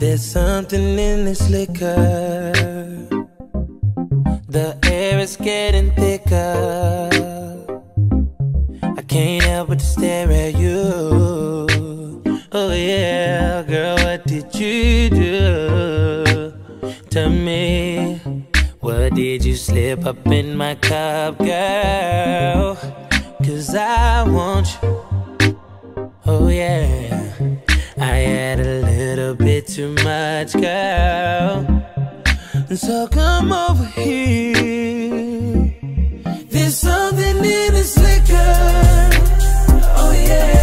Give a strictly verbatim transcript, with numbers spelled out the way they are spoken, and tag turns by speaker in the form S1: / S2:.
S1: There's something in this liquor. The air is getting thicker. I can't help but to stare at you. Oh yeah, girl, what did you do? Tell me, what did you slip up in my cup, girl? Cause I want you. Oh yeah, I had a little bit too much, girl. So come over here. There's something in this liquor. Oh yeah.